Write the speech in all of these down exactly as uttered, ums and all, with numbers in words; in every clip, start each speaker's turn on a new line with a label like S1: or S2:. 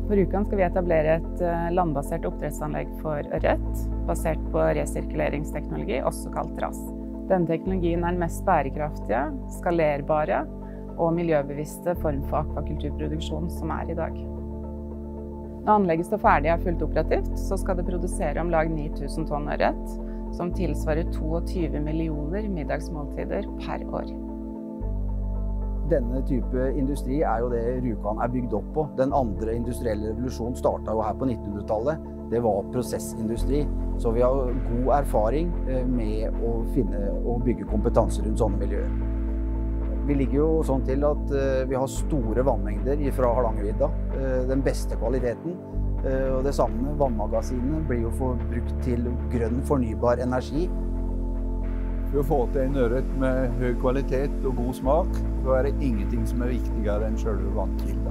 S1: På Rjukan skal vi etablere et landbasert oppdrettsanlegg for ørret, basert på resirkuleringsteknologi, også kalt R A S. Denne teknologien er den mest bærekraftige, skalerbare og miljøbevisste form for aquaculturproduksjon som er i dag. Når anlegget står ferdig og er fullt operativt, så skal det produsere om lag ni tusen tonn ørret, som tilsvarer tjueto millioner middagsmåltider per år.
S2: Denne type industri er jo det Rjukan er bygd opp på. Den andre industrielle revolusjonen startet jo her på nittenhundretallet. Det var prosessindustri, så vi har god erfaring med å finne og bygge kompetanse rundt sånne miljøer. Vi ligger jo sånn til at vi har store vannmengder fra Hardangervidda, den beste kvaliteten. Og det samme, vannmagasinene blir jo brukt til grønn fornybar energi.
S3: For å få til en ørret med høy kvalitet og god smak, så er det ingenting som er viktigere enn selve vannkilden.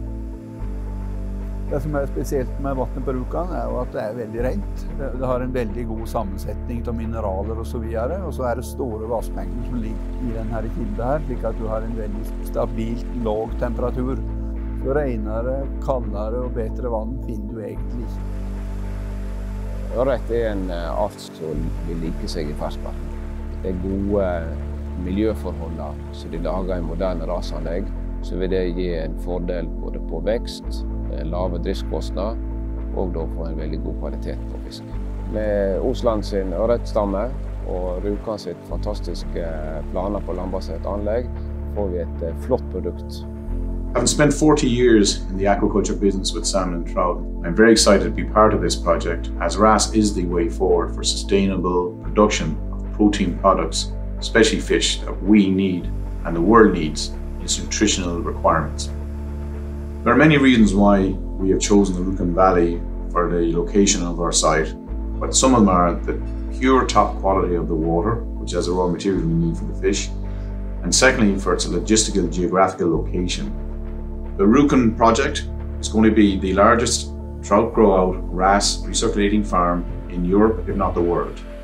S3: Det som er spesielt med vannet på Rjukan er jo at det er veldig rent. Det har en veldig god sammensetning av mineraler og så videre, og så er det store vassmengder som ligger i denne kilden her, slik at du har en veldig stabilt lav temperatur. Så renere, kaldere og bedre vann finner du egentlig ikke.
S4: Ørret er en art som vil like seg i ferskvann. Det er gode miljøforhold, så de lager en moderne rasanlegg, så vil det gi en fordel både på vekst, lave driftskostnader og da få en veldig god kvalitet på fisk. Med Osland sin ørretstamme og Rjukan sitt fantastiske planer på landbasert anlegg får vi et flott produkt.
S5: Having spent forty years in the aquaculture business with salmon and trout, I'm very excited to be part of this project, as R A S is the way forward for sustainable production of protein products, especially fish that we need and the world needs in its nutritional requirements. There are many reasons why we have chosen the Rjukan Valley for the location of our site, but some of them are the pure top quality of the water, which has the raw material we need for the fish, and secondly for its logistical geographical location. The Rjukan project is going to be the largest trout grow-out R A S recirculating farm in Europe, if not the world.